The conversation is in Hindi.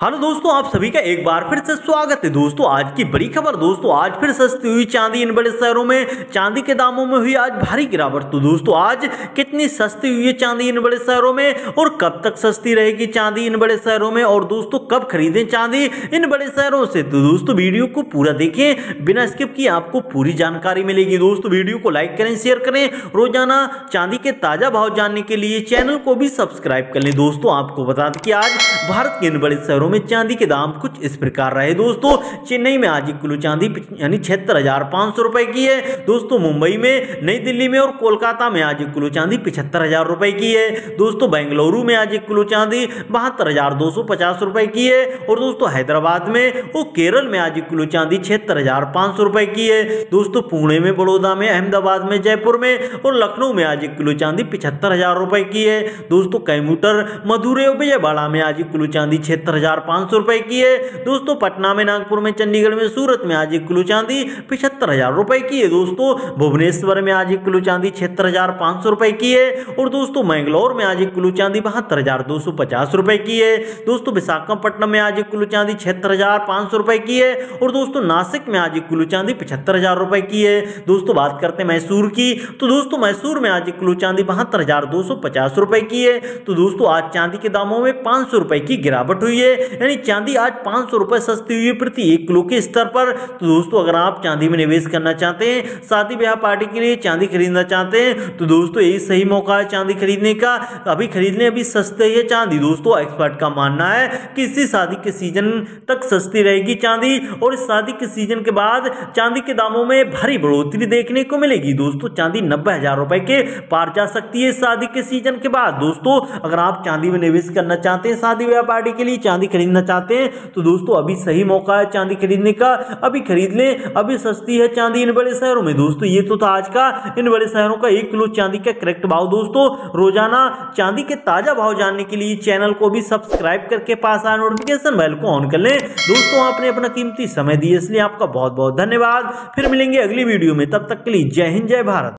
हेलो दोस्तों, आप सभी का एक बार फिर से स्वागत है। दोस्तों आज की बड़ी खबर, दोस्तों आज फिर सस्ती हुई चांदी इन बड़े शहरों में। चांदी के दामों में हुई आज भारी गिरावट। तो दोस्तों आज कितनी सस्ती हुई है चांदी इन बड़े शहरों में और कब तक सस्ती रहेगी चांदी इन बड़े शहरों में, और दोस्तों कब खरीदें चांदी इन बड़े शहरों से। तो दोस्तों वीडियो को पूरा देखें, बिना स्किप किए आपको पूरी जानकारी मिलेगी। दोस्तों वीडियो को लाइक करें, शेयर करें। रोजाना चांदी के ताजा भाव जानने के लिए चैनल को भी सब्सक्राइब कर लें। दोस्तों आपको बता दें कि आज भारत के इन बड़े शहरों में चांदी के दाम कुछ इस प्रकार रहे। दोस्तों चेन्नई में आज 1 किलो चांदी यानी 76,500 रुपए की है। दोस्तों मुंबई में, नई दिल्ली में और कोलकाता में आज 1 किलो चांदी 75,000 रुपए की है। दोस्तों बेंगलुरु में आज 1 किलो चांदी 72,250 रुपए की है। और दोस्तों हैदराबाद में और केरल में आज 1 किलो चांदी 76,500 रुपए की है। दोस्तों पुणे में, बड़ौदा में, अहमदाबाद में, जयपुर में और लखनऊ में आज 1 किलो चांदी 75,000 रुपए की है। दोस्तों कैमुटर, मदुरै और विजयवाड़ा में आज 1 किलो चांदी 76,500 रुपए की है। दोस्तों पटना में, नागपुर में, चंडीगढ़ में, सूरत में आज 1 किलो चांदी 75,000 रुपए की है। दोस्तों भुवनेश्वर में आज 1 किलो चांदी 76,500 रुपए की है। और दोस्तों मैंगलोर में आज 1 किलो चांदी 72,250 रुपए की है। दोस्तों विशाखापट्टनम में आज 1 किलो चांदी 76,500 रुपए की है। और दोस्तों नासिक में आज 1 किलो चांदी 75,000 रुपए की है। दोस्तों बात करते हैं मैसूर की, तो दोस्तों मैसूर में आज 1 किलो चांदी 72,250 रुपए की है। तो दोस्तों आज चांदी के दामों में 500 रुपए की गिरावट हुई है, यानी चांदी आज 500 रुपए सस्ती हुई है प्रति 1 किलो के स्तर पर। तो दोस्तों अगर आप चांदी में निवेश करना चाहते हैं, शादी ब्याह पार्टी के लिए चांदी खरीदना चाहते हैं, तो दोस्तों यही सही मौका है चांदी खरीदने का। अभी खरीद लें, अभी सस्ते है चांदी। दोस्तों एक्सपर्ट का मानना है कि इसी शादी के सीजन तक सस्ती रहेगी चांदी, और इस शादी के सीजन के बाद चांदी के दामों में भारी बढ़ोतरी देखने को मिलेगी। दोस्तों चांदी 90,000 रुपए के पार जा सकती है शादी के सीजन के बाद। दोस्तों अगर आप चांदी में निवेश करना चाहते हैं, शादी ब्याह पार्टी के लिए चांदी खरीदना चाहते हैं, तो दोस्तों अभी सही मौका है चांदी खरीदने का। अभी खरीद लें, अभी सस्ती है चांदी इन बड़े शहरों में। दोस्तों ये तो था आज का इन बड़े शहरों का 1 किलो चांदी का करेक्ट भाव। दोस्तों रोजाना चांदी के ताजा भाव जानने के लिए चैनल को भी सब्सक्राइब करके पास आए नोटिफिकेशन बेल को ऑन कर लें। दोस्तों आपने अपना कीमती समय दिया, इसलिए आपका बहुत बहुत धन्यवाद। फिर मिलेंगे अगली वीडियो में, तब तक के लिए जय हिंद, जय भारत।